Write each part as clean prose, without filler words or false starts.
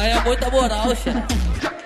Aí é muita moral, chefe.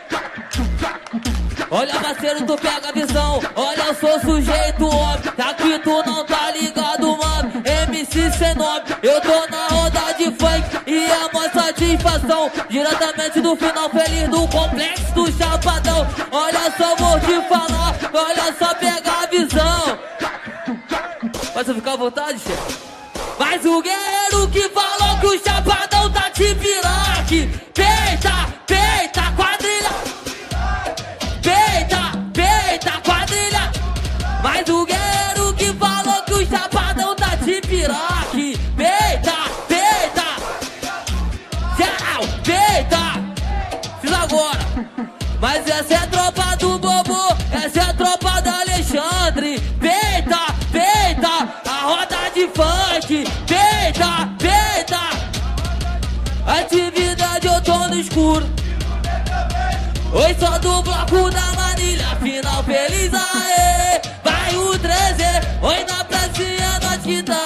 Olha, parceiro, tu pega a visão. Olha, eu sou sujeito homem. Aqui tu não tá ligado, mano. MC sem nome. Eu tô na roda de funk e é uma satisfação. Diretamente do final feliz do complexo do Chapadão. Olha só, vou te falar. Olha só, pega a visão. Pode ficar à vontade, chefe? Mas o guerreiro que falou que o Chapadão tá de piroque. Peita, peita, quadrilha. Peita, peita, quadrilha. Mas o guerreiro que falou que o Chapadão tá de piroque. Peita, peita. Tchau, peita. Fiz agora. Mas essa é a tropa do Bobo. Essa é a tropa do Alexandre. Peita, peita. A roda de funk. Peita, peita. Atividade eu tô no escuro. Oi, só do bloco da Manilha. Final feliz, aê. Vai o 13. Oi, na pracinha nós que tá.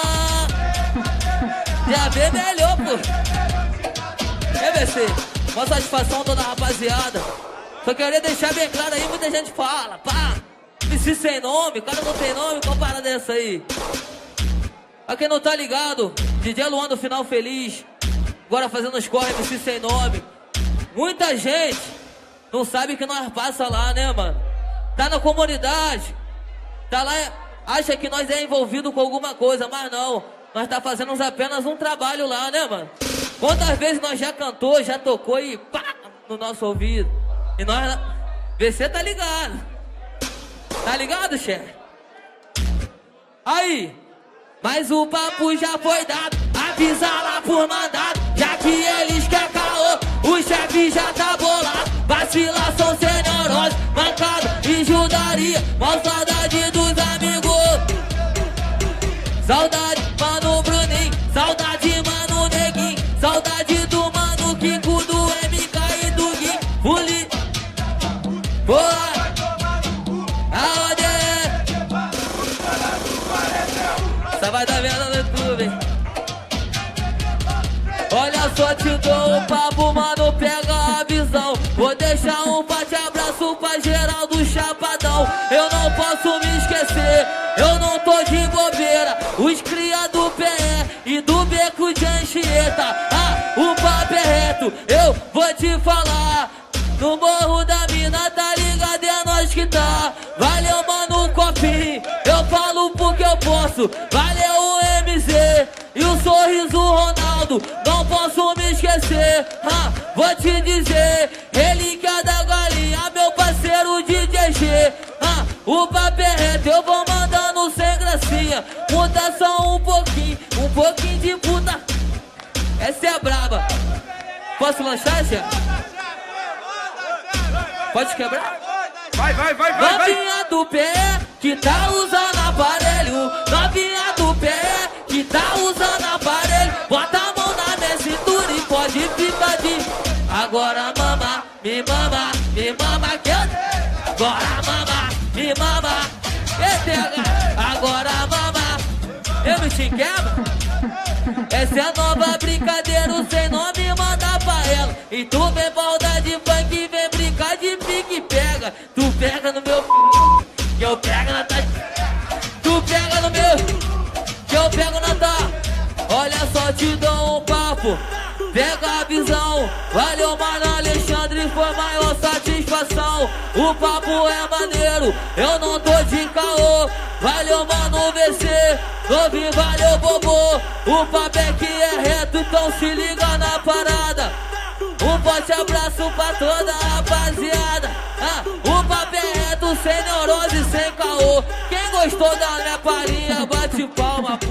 Já vê melhor, pô. EBC, uma satisfação toda a rapaziada. Só queria deixar bem claro aí, muita gente fala, pá, MC sem nome, o cara não tem nome, qual parada dessa aí? Pra quem não tá ligado, DJ Luan do Final Feliz, agora fazendo os corre, MC sem nome. Muita gente não sabe que nós passa lá, né, mano? Tá na comunidade, tá lá, acha que nós é envolvido com alguma coisa, mas não. Nós tá fazendo apenas um trabalho lá, né, mano? Quantas vezes nós já cantou, já tocou e pá, no nosso ouvido. E nós, VC tá ligado. Tá ligado, chefe? Aí, mas o papo já foi dado. Avisa lá por mandado. Já que eles querem caô, o chefe já tá bolado. Vacilação sem neurose, mancada e judaria. Mal saudade dos amigos. Saudade, mano Bruninho. Saudade, mano Neguinho. Saudade do mano Kiko, do MK e do Gui. Fuli. Boa. Aonde é? Só vai dar venda no YouTube. Olha só, te dou um papo, mano, pega a visão. Vou deixar um forte abraço pra geral do Chapadão. Eu não posso me esquecer, eu não tô de bobeira. Os cria do PE e do Beco de Anchieta. Ah, o papo é reto, eu vou te falar. No morro da mina, tá ligado, é nós que tá. Valeu, mano, um copinho, eu falo porque eu posso. Valeu o MZ e o sorriso Ronaldo. Não posso me esquecer, vou te dizer. Relíquia da galinha, meu parceiro DJ G. O papo é reto, eu vou mandando sem gracinha. Muda só um pouquinho de puta. Essa é a braba. Posso lanchar, já? Pode quebrar? Vai. Novinha do pé que tá usando aparelho. Novinha do pé que tá usando aparelho. Bota a mão na minha cintura e pode ficar de. Agora mama, me mama, que eu. Agora mama, me mama, agora mama. Eu me te quebra. Essa é a nova brincadeira, sem nome manda pra ela. E tu vem balda de funk, vem brincar de pique e pega. Tu pega no meu que eu pego na tá. Tu pega no meu que eu pego na tá. Olha só, te dou um papo, pega a visão. Valeu, mano Alexandre, foi maior satisfação. O papo é maneiro, eu não tô de caô. Valeu, mano VC, ouve, valeu, Bobo. O papo é que é reto, então se liga na parada. Um forte abraço pra toda a rapaziada. O papo é reto, sem neurose, sem caô. Quem gostou da minha palhinha, bate palma.